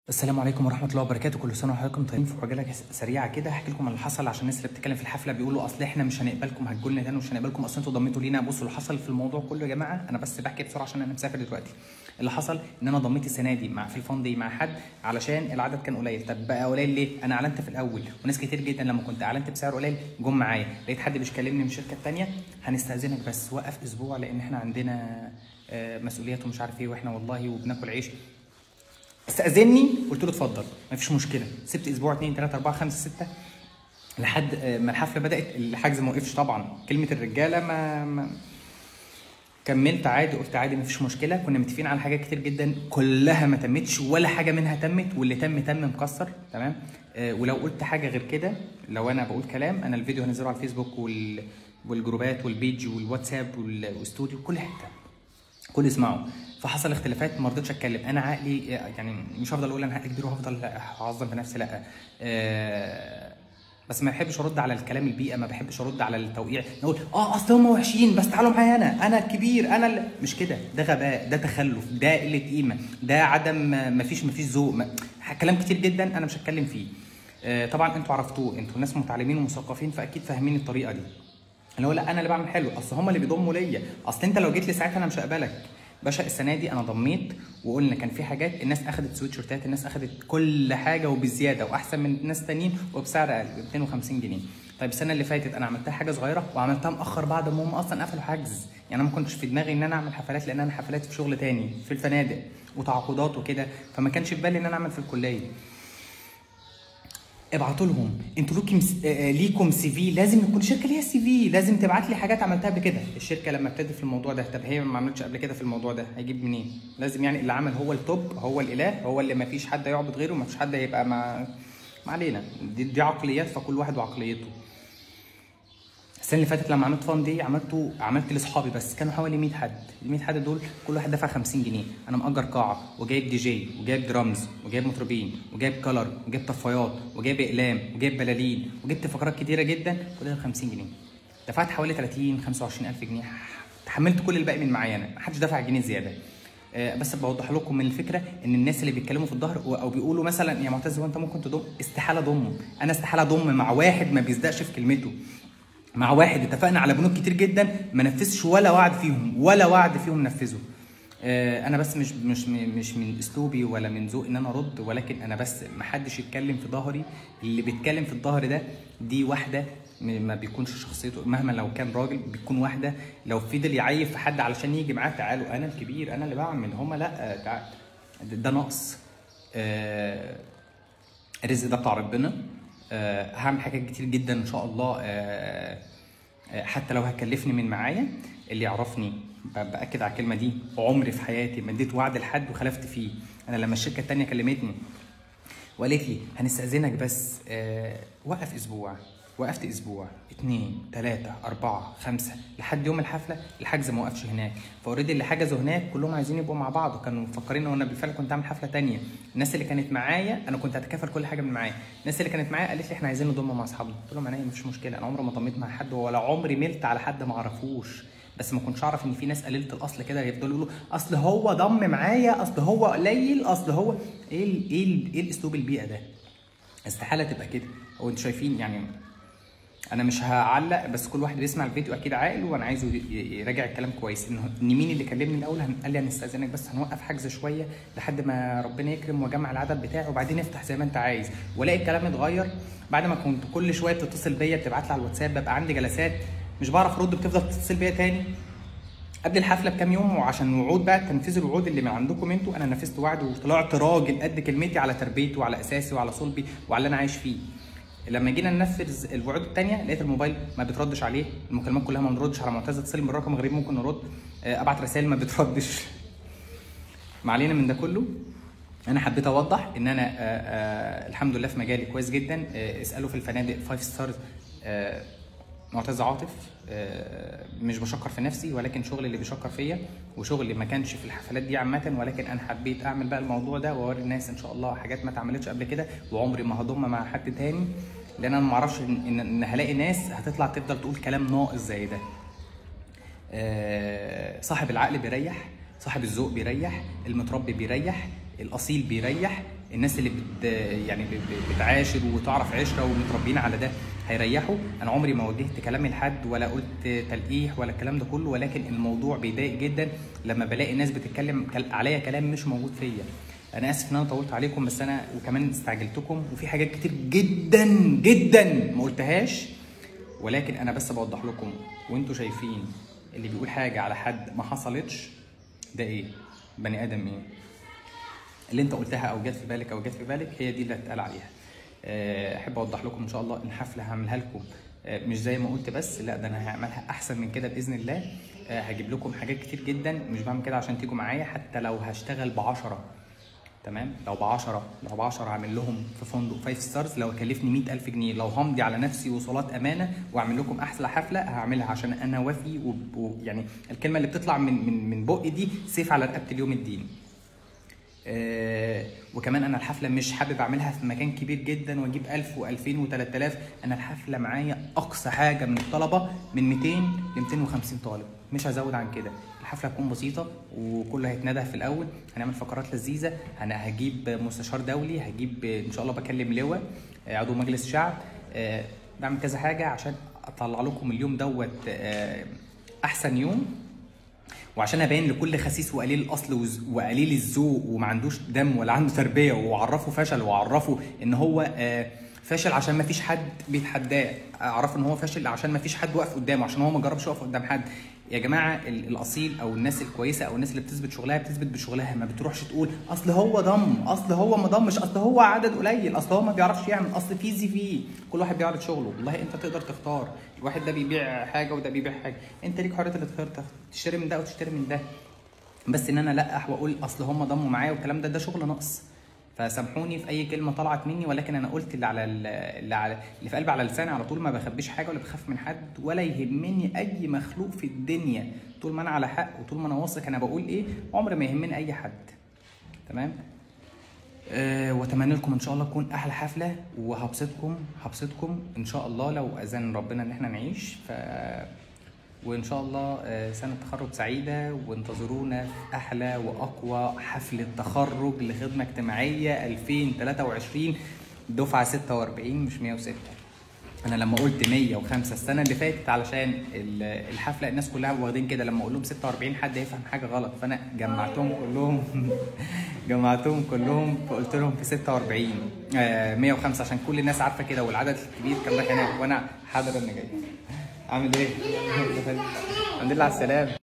السلام عليكم ورحمة الله وبركاته، كل سنة وحضراتكم طيبين. في عجالة سريعة كده هحكي لكم عن اللي حصل عشان الناس اللي بتتكلم في الحفلة بيقولوا أصل إحنا مش هنقبلكم، هتجوا لنا تاني ومش هنقبلكم، أصل أنتوا ضميتوا لينا. بصوا اللي حصل في الموضوع كله يا جماعة، أنا بس بحكي بسرعة عشان أنا مسافر دلوقتي. اللي حصل إن أنا ضميت السنة دي في الفان دي مع حد علشان العدد كان قليل. طب بقى قليل ليه؟ أنا أعلنت في الأول وناس كتير جدا لما كنت أعلنت بسعر قليل جم معايا. لقيت حد بيكلمني من الشركة التانية هنستأذنك بس وقف أسبوع لأن إحنا عندنا مسؤوليات ومش عارف إيه، وإحنا والله وبناكل عيش. استأذني قلت له اتفضل مفيش مشكله. سبت اسبوع 2 3 4 5 6 لحد ما الحفله بدات. الحجز ما وقفش طبعا، كلمه الرجاله ما كملت عادي، قلت عادي مفيش مشكله. كنا متفقين على حاجات كتير جدا كلها ما تمتش ولا حاجه منها تمت، واللي تم مكسر تمام. ولو قلت حاجه غير كده، لو انا بقول كلام، انا الفيديو هنزله على الفيسبوك والجروبات والبيج والواتساب والاستوديو كل حته، كل اسمعوا. فحصل اختلافات ما رضيتش اتكلم. انا عقلي يعني مش هفضل اقول انا عقلي كبير وهفضل اعظم في نفسي، لا. بس ما بحبش ارد على الكلام البيئه، ما بحبش ارد على التوقيع، نقول اصل هم وحشين بس تعالوا معايا انا الكبير انا اللي مش كده. ده غباء، ده تخلف، ده قله قيمه، ده عدم ما فيش ذوق، كلام كتير جدا انا مش هتكلم فيه. طبعا انتوا عرفتوه، انتوا ناس متعلمين ومثقفين فاكيد فاهمين الطريقه دي، اللي هو لا انا اللي بعمل حلو، اصل هم اللي بيضموا ليا، اصل انت لو جيت لي ساعتها انا مش هقبلك. باشا السنه دي انا ضميت وقلنا كان في حاجات الناس اخذت سويتشيرتات، الناس اخذت كل حاجه وبزياده واحسن من ناس تانيين وبسعر اقل ب 250 جنيه. طيب السنه اللي فاتت انا عملتها حاجه صغيره وعملتها مؤخر بعد ما هم اصلا قفلوا حجز. يعني انا ما كنتش في دماغي ان انا اعمل حفلات لان انا حفلات في شغل تاني في الفنادق وتعاقدات وكده، فما كانش في بالي ان انا اعمل في الكليه. ابعتوا لهم انتوا ليكم سي في، لازم يكون الشركه ليها سي في، لازم تبعت لي حاجات عملتها قبل كده. الشركه لما ابتدت في الموضوع ده، طب هي ما عملتش قبل كده في الموضوع ده، هيجيب منين؟ لازم يعني اللي عمل هو التوب، هو الاله، هو اللي ما فيش حد يعبد غيره، ما فيش حد هيبقى ما علينا. دي عقليات، فكل واحد وعقليته. السنه اللي فاتت لما عملت فان دي عملت لاصحابي بس، كانوا حوالي 100 حد. ال 100 حد دول كل واحد دفع 50 جنيه. انا مأجر قاعه وجايب دي جي وجايب درامز وجايب مطربين وجايب كلر وجايب طفايات وجايب اقلام وجايب بلالين وجبت فقرات كتيره جدا، كل ده 50 جنيه. دفعت حوالي 30 25 الف جنيه، تحملت كل الباقي من معايا انا، محدش دفع جنيه زياده. بس بوضح لكم من الفكره ان الناس اللي بيتكلموا في الظهر او بيقولوا مثلا يا معتز هو انت ممكن تضم، استحاله اضم. انا استحاله اضم مع واحد ما بيصدقش في كلمته، مع واحد اتفقنا على بنود كتير جدا ما نفذش ولا وعد فيهم نفذه. انا بس مش من اسلوبي ولا من ذوق ان انا ارد، ولكن انا بس ما حدش يتكلم في ظهري. اللي بيتكلم في الظهر ده دي واحده ما بيكونش شخصيته، مهما لو كان راجل بيكون واحده. لو فضل يعيب في حد علشان يجي معاه، تعالوا انا الكبير انا اللي بعمل، هما لا، ده نقص. الرزق ده بتاع ربنا. هعمل حاجات كتير جدا ان شاء الله، حتى لو هكلفني من معايا. اللي يعرفني باكد على الكلمه دي، عمري في حياتي ما اديت وعد لحد وخلفت فيه. انا لما الشركه الثانيه كلمتني وقالت لي هنستأذنك بس وقف اسبوع، وقفت اسبوع 2 3 4 5 لحد يوم الحفله. الحجز ما وقفش هناك، فاوريدي اللي حجزوا هناك كلهم عايزين يبقوا مع بعض، وكانوا مفكرين ان انا بالفعل كنت عامل حفله ثانيه. الناس اللي كانت معايا انا كنت هتكافل كل حاجه من معايا. الناس اللي كانت معايا قالت لي احنا عايزين نضم مع اصحابنا، قلت لهم انا مفيش مشكله، انا عمري ما ضميت مع حد ولا عمري ملت على حد ما اعرفوش. بس ما كنتش اعرف ان في ناس قليله الاصل كده يفضلوا يقولوا اصل هو ضم معايا، اصل هو قليل، اصل هو ايه الاسلوب البيئه ده؟ استحاله تبقى كده. هو انتوا شايفين يعني، انا مش هعلق، بس كل واحد بيسمع الفيديو اكيد عاقل وانا عايزه يراجع الكلام كويس. ان مين اللي كلمني الاول قال لي هنستاذنك بس هنوقف حجز شويه لحد ما ربنا يكرم واجمع العدد بتاعي وبعدين افتح زي ما انت عايز. والاقي الكلام اتغير بعد ما كنت كل شويه بتتصل بيا، بتبعت لي على الواتساب، ببقى عندي جلسات مش بعرف ارد، بتفضل تتصل بيا تاني قبل الحفله بكام يوم، وعشان وعود بقى تنفيذ الوعود اللي من عندكم انتوا. انا نفذت وعد وطلعت راجل قد كلمتي على تربيتي وعلى اساسي وعلى صلبي وعلى اللي انا عايش فيه. لما جينا ننفذ الوعود الثانيه لقيت الموبايل ما بتردش عليه، المكالمات كلها ما بنردش على معتز، اتصل بالرقم غريب ممكن نرد، ابعت رسائل ما بتردش. ما علينا من ده كله. انا حبيت اوضح ان انا الحمد لله في مجالي كويس جدا. اسالوا في الفنادق 5 ستارز معتز عاطف. مش بشكر في نفسي، ولكن شغلي اللي بيشكر فيا، وشغلي ما كانش في الحفلات دي عامه، ولكن انا حبيت اعمل بقى الموضوع ده واوري الناس ان شاء الله حاجات ما اتعملتش قبل كده. وعمري ما هضم مع حد تاني، لان انا ما اعرفش ان هلاقي ناس هتطلع تفضل تقول كلام ناقص زي ده. صاحب العقل بيريح، صاحب الذوق بيريح، المتربي بيريح، الاصيل بيريح، الناس اللي يعني بتعاشر وتعرف عشره ومتربيين على ده هيريحوا. انا عمري ما وجهت كلامي لحد ولا قلت تلقيح ولا الكلام ده كله، ولكن الموضوع بيضايق جدا لما بلاقي الناس بتتكلم عليا كلام مش موجود فيا. انا اسف ان انا طولت عليكم، بس انا وكمان استعجلتكم وفي حاجات كتير جدا جدا ما قلتهاش، ولكن انا بس بوضح لكم. وانتوا شايفين اللي بيقول حاجه على حد ما حصلتش ده ايه؟ بني ادم ايه؟ اللي انت قلتها او جت في بالك او جت في بالك هي دي اللي اتقال عليها. احب اوضح لكم ان شاء الله الحفله هعملها لكم مش زي ما قلت بس، لا ده انا هعملها احسن من كده باذن الله. هجيب لكم حاجات كتير جدا، مش بعمل كده عشان تيجوا معايا، حتى لو هشتغل ب10 تمام، لو ب10 اعمل لهم في فندق 5 ستارز، لو كلفني 100,000 جنيه، لو همضي على نفسي وصولات امانه واعمل لكم احلى حفله هعملها، عشان انا وافي ويعني الكلمه اللي بتطلع من بقي دي سيف على رقبه اليوم الدين. وكمان انا الحفله مش حابب اعملها في مكان كبير جدا واجيب 1000 و2000 و3000. انا الحفله معايا اقصى حاجه من الطلبه من 200 ل 250 طالب، مش هزود عن كده. الحفله هتكون بسيطه وكله هيتندى في الاول، هنعمل فقرات لذيذه، انا هجيب مستشار دولي، هجيب ان شاء الله بكلم لواء عضو مجلس شعب، بعمل كذا حاجه عشان اطلع لكم اليوم دوت احسن يوم، وعشان ابين لكل خسيس وقليل الاصل وقليل الذوق وما عندوش دم ولا عنده تربيه، واعرفه فشل واعرفه ان هو فاشل عشان ما فيش حد بيتحداه، اعرفه ان هو فاشل عشان ما فيش حد واقف قدامه، عشان هو ما جربش يقف قدام حد. يا جماعه الاصيل او الناس الكويسه او الناس اللي بتثبت شغلها بتثبت بشغلها، ما بتروحش تقول اصل هو ضم، اصل هو ما ضمش، اصل هو عدد قليل، اصل هو ما بيعرفش يعمل، اصل في زي فيه. كل واحد بيعرض شغله، والله انت تقدر تختار، الواحد ده بيبيع حاجه وده بيبيع حاجه، انت ليك حريه الاختيار تشتري من ده او تشتري من ده. بس ان انا لقح واقول اصل هم ضموا معايا والكلام ده شغل نقص، فسامحوني في اي كلمه طلعت مني، ولكن انا قلت اللي في قلبي على لساني على طول، ما بخبيش حاجه ولا بخاف من حد ولا يهمني اي مخلوق في الدنيا، طول ما انا على حق وطول ما انا واثق انا بقول ايه عمر ما يهمني اي حد. تمام. واتمنى لكم ان شاء الله تكون احلى حفله، وهبسطكم ان شاء الله لو اذن ربنا ان احنا نعيش. وان شاء الله سنه تخرج سعيده، وانتظرونا في احلى واقوى حفله تخرج لخدمه اجتماعيه 2023 دفعه 46 مش 106. انا لما قلت 105 السنه اللي فاتت علشان الحفله الناس كلها واخدين كده، لما اقول لهم 46 حد يفهم حاجه غلط، فانا جمعتهم كلهم فقلت لهم في 46 105 عشان كل الناس عارفه كده، والعدد الكبير كان رايح هناك وانا حاضر اني جاي. عامل ايه؟ الحمد لله على السلامه.